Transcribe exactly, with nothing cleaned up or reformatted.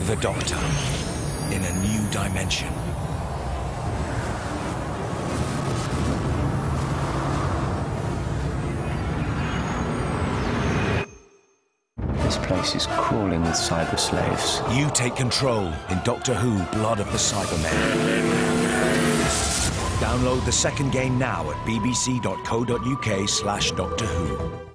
The Doctor, in a new dimension. This place is crawling with cyber slaves. You take control in Doctor Who: Blood of the Cybermen. Download the second game now at bbc dot co dot uk slash Doctor Who.